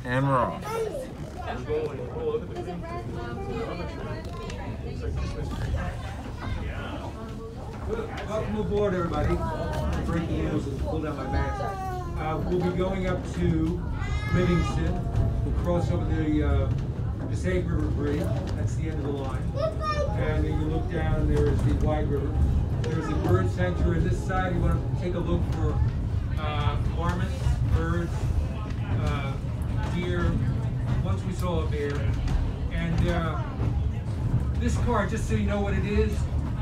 And we're off. Welcome aboard, everybody. Breaking news and pull down my mask. We'll be going up to Livingston. We'll cross over the Passaic River Bridge. That's the end of the line. And then you look down, there is the Wide River. There's a bird sanctuary on this side. You want to take a look for varmints, birds, deer. Once we saw a bear. And this car, just so you know what it is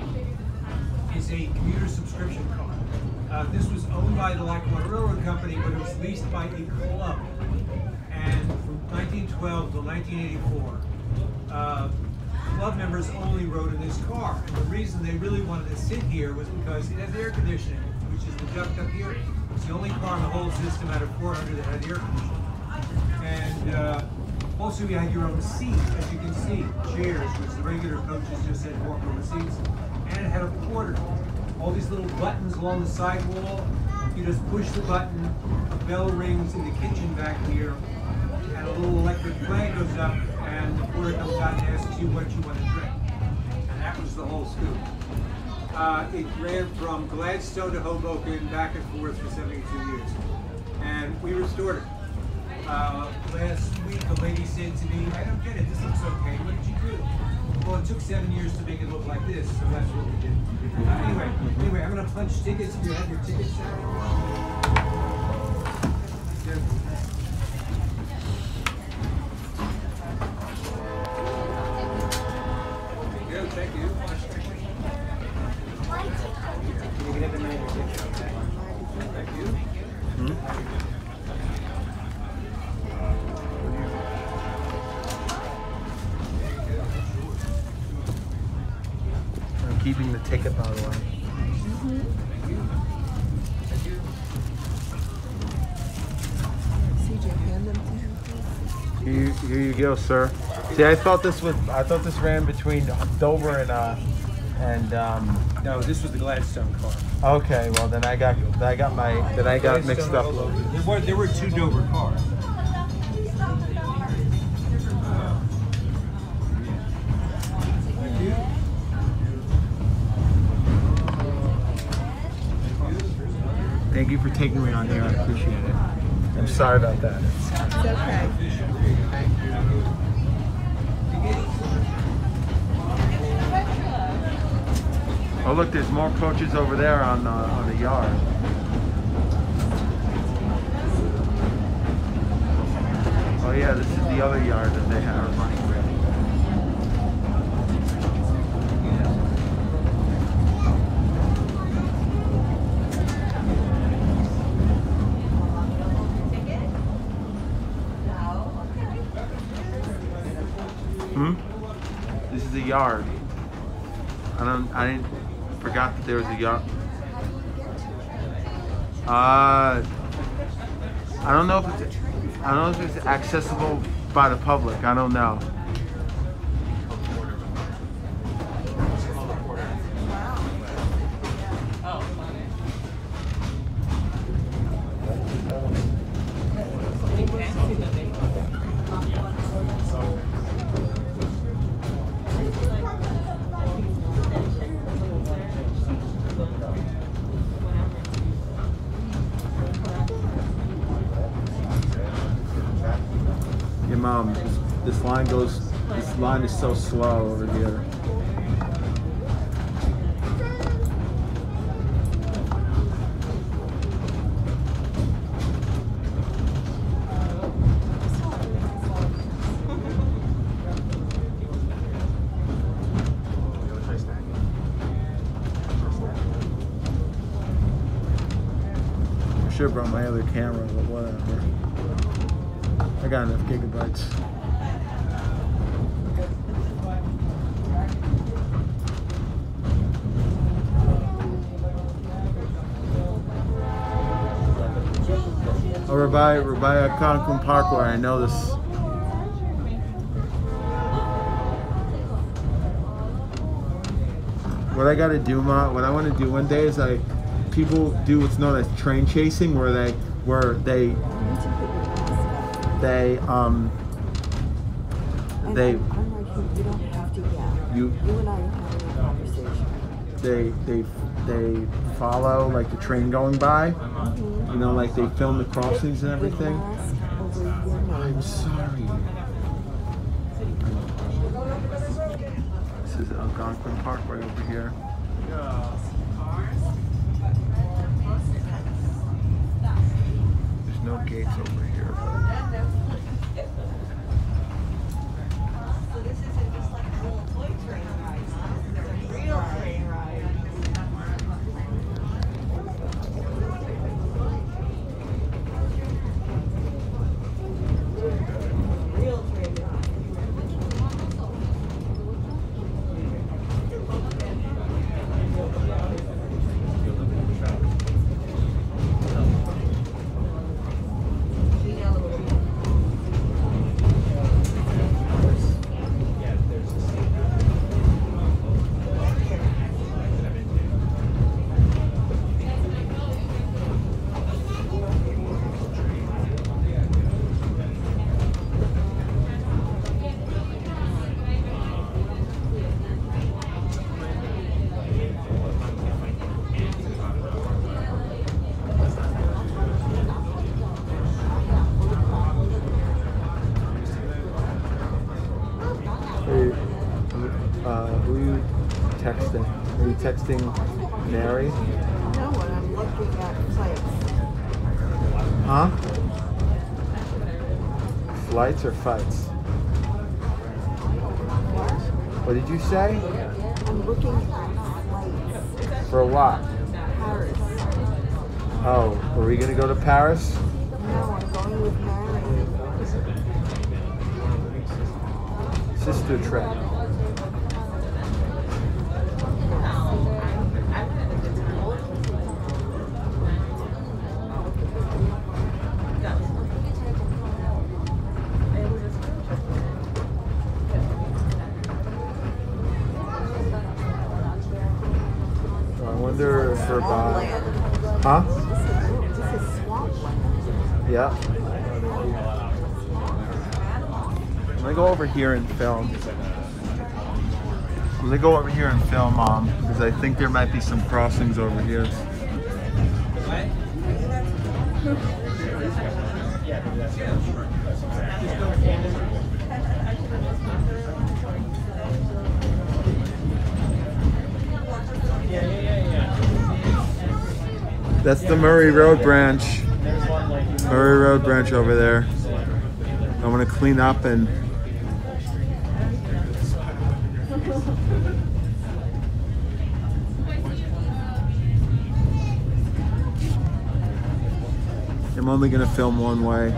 a commuter subscription car. This was owned by the Lackawanna Railroad Company, but it was leased by a club. And from 1912 to 1984, club members only rode in this car. And the reason they really wanted to sit here was because it has air conditioning, which is the duct up here. It's the only car in the whole system out of 400 that had air conditioning. And also you had your own seat, as you can see, chairs, which the regular coaches just said walk over seats. And it had a porter. All these little buttons along the sidewall. You just push the button, a bell rings in the kitchen back here, and a little electric flag goes up, and the porter comes out and asks you what you want to drink. And that was the whole scoop. It ran from Gladstone to Hoboken, back and forth for 72 years. And we restored it. Last week, a lady said to me, I don't get it, this looks okay, what did you do? Well, it took 7 years to make it look like this, so that's what we did. Anyway, I'm going to punch tickets. Do you have your tickets? Thank you. You can have the name of your ticket, okay? Thank you. Keeping the ticket, by the way. Here you go, sir. See, I thought this ran between Dover and No, this was the Gladstone car. Okay, well then I got mixed up. There were two Dover cars. Thank you for taking me on here. I appreciate it. I'm sorry about that. It's okay. Oh look, there's more coaches over there on the yard. Oh yeah, this is the other yard that they have. This is a yard. I forgot that there was a yard. I don't know if it's accessible by the public. I don't know. Mom, this line is so slow over here. I should have brought my other camera, but whatever. I got enough gigabytes. Oh, we're by Algonquin Park where I know this. What I gotta do, what I want to do one day is people do what's known as train chasing, where they they And I'm right here. You don't have to yell. You and I are having a conversation. they follow like the train going by. You know, like they film the crossings and everything. I'm sorry. This is Algonquin Park right over here. There's no gates over here. So this isn't just like a little toy train ride. It's a real train ride. Real train ride. Who are you texting? Are you texting Mary? No, when I'm looking at flights. Huh? Flights or fights? What did you say? I'm looking at flights. For what? Paris. Oh, are we gonna go to Paris? No, I'm going with Mary. Sister trip. I wonder if we're by. Huh? This is swampland. Yeah. I'm gonna go over here and film. I'm gonna go over here and film, because I think there might be some crossings over here. That's the Murray Road branch. Murray Road branch over there. I want to clean up and I'm only going to film one way.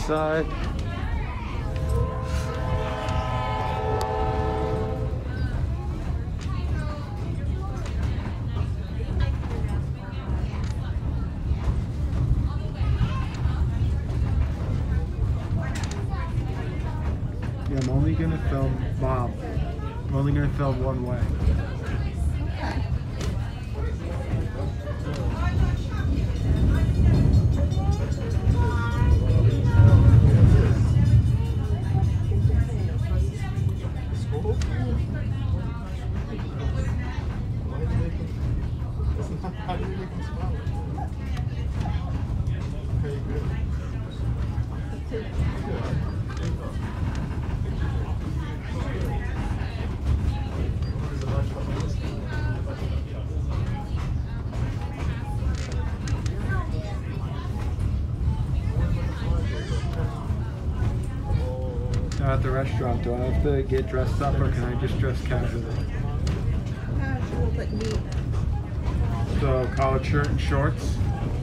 side. Yeah, I'm only gonna film Bob. I'm only gonna film one way. At the restaurant, do I have to get dressed up or can I just dress casually? Casual but neat. So collared shirt and shorts.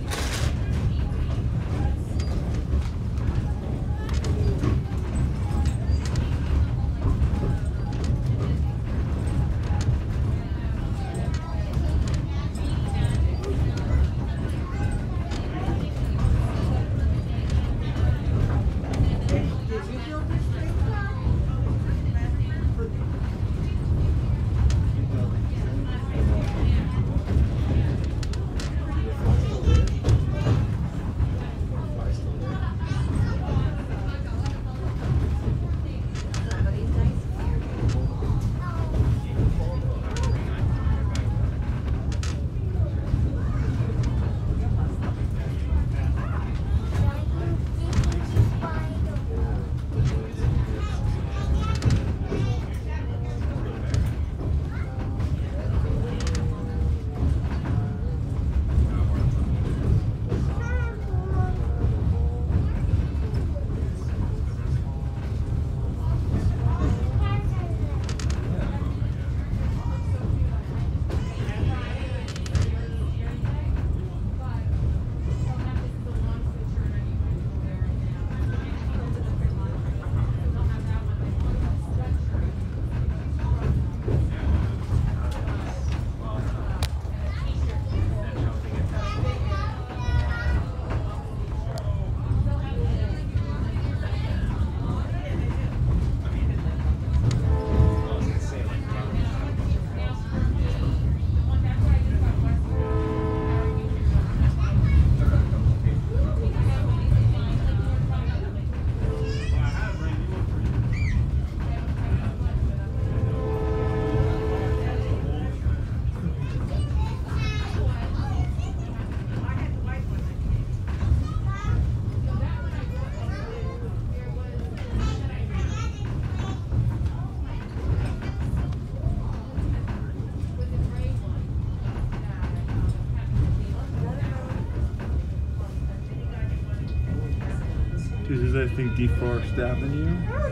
This is, I think, DeForest Avenue.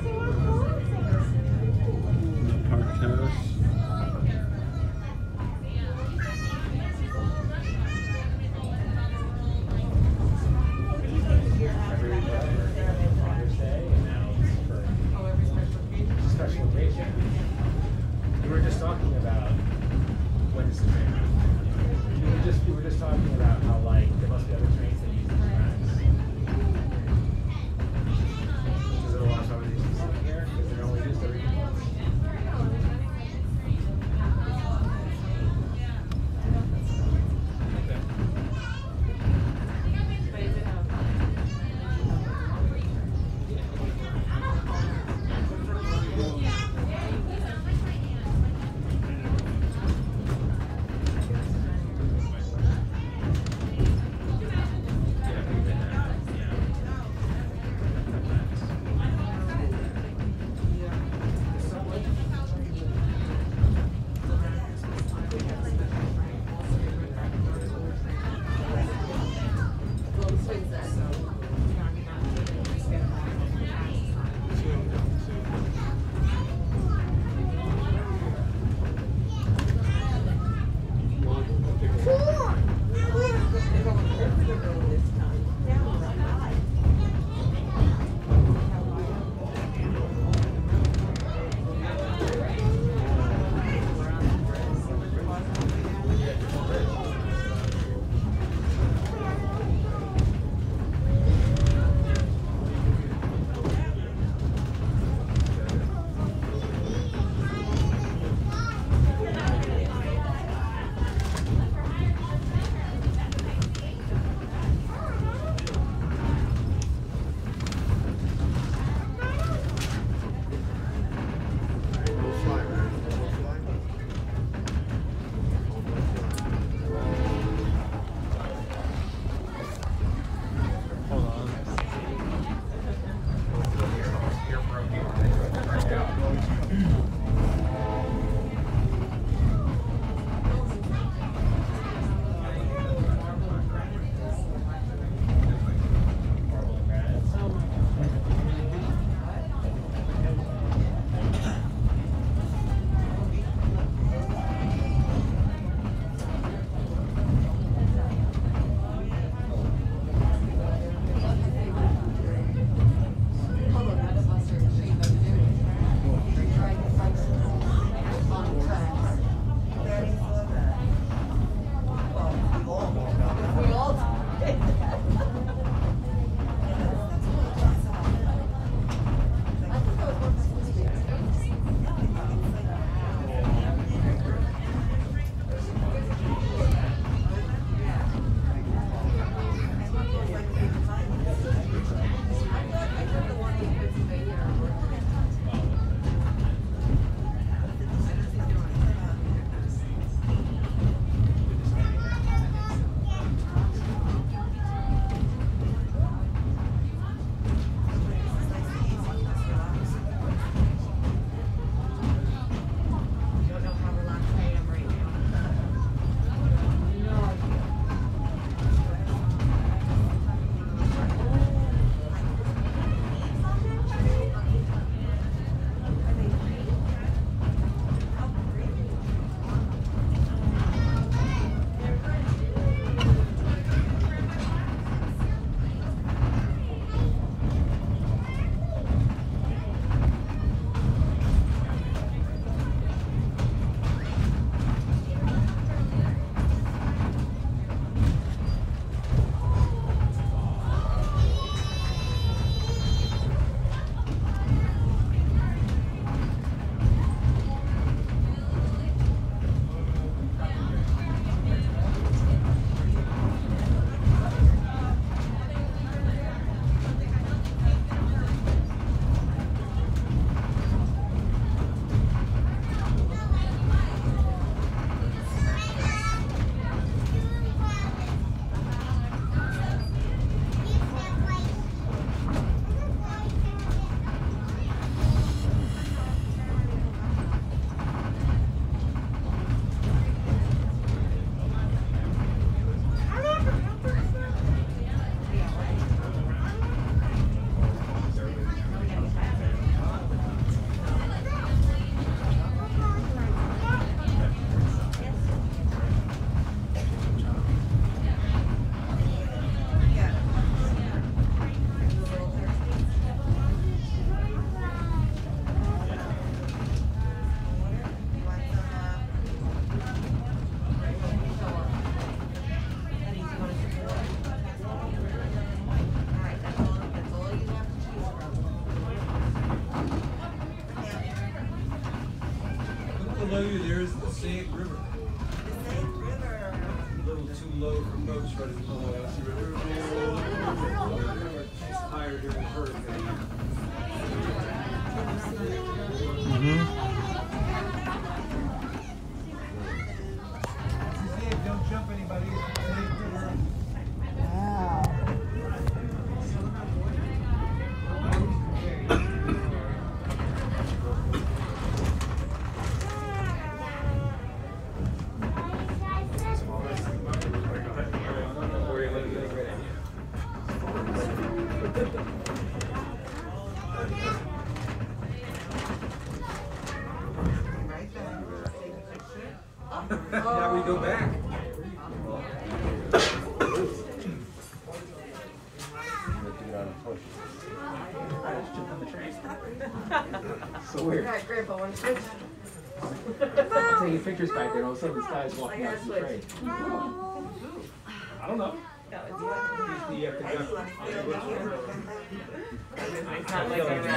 Park Terrace. Special occasion. We were just talking about when is the train? We were just talking about how like there must be other trains that use these tracks. Is it a lot of these sitting here? Because they're only used every month. below you there is the Passaic River. A little too low for boats running below us. It's higher during the hurricane. Don't jump anybody. Wow. Now we go back. So weird. Grandpa, want to switch? Taking pictures back there, and all of a sudden this guy's walking out to the train. I don't know. You have to duck. It's not like that.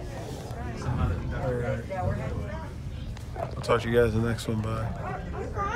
I'll talk to you guys in the next one. Bye.